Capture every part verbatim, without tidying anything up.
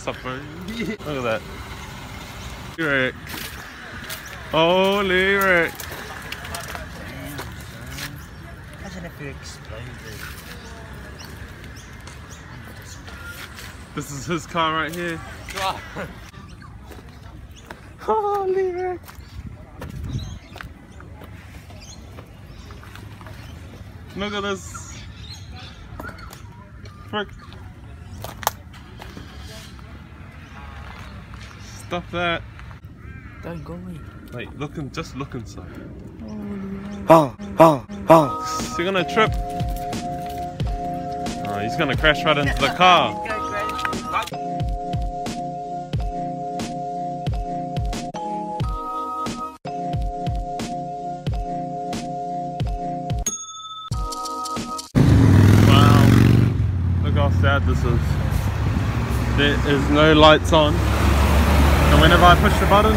up, bro. Look at that. Lyric. Holy Rick. Imagine if you exploded. This is his car right here. Holy Rick. Look at this. Frick. Stop that. Don't go away. Wait, look and just look inside. Oh, oh, oh. You're gonna trip. Oh, he's gonna crash right into the car. Wow. Look how sad this is. There is no lights on. And whenever I push the button,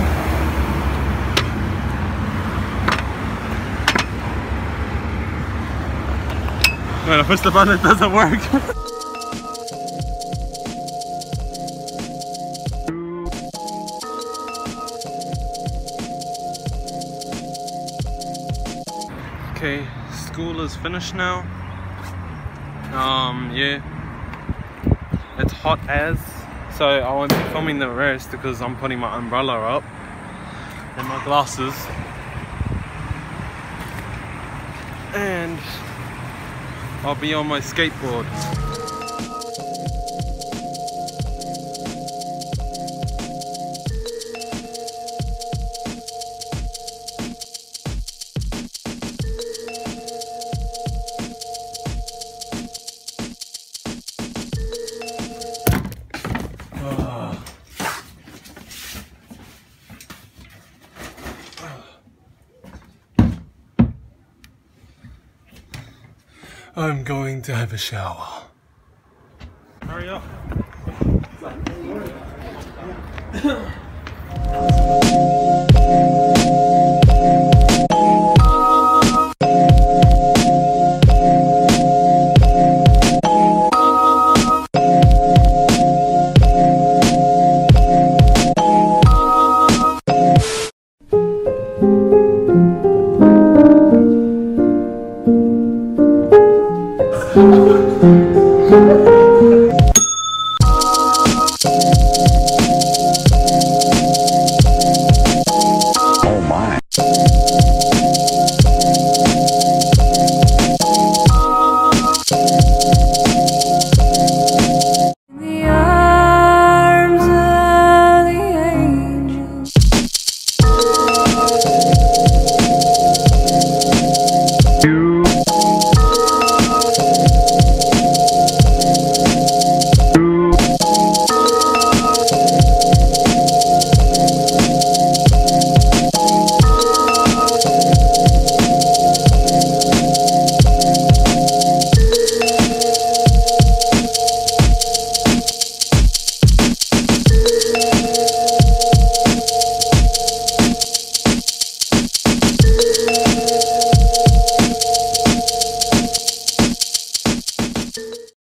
when I push the button, it doesn't work. Okay, school is finished now. Um, yeah, it's hot as, so I won't be filming the rest because I'm putting my umbrella up and my glasses. And I'll be on my skateboard. I'm going to have a shower. Hurry up.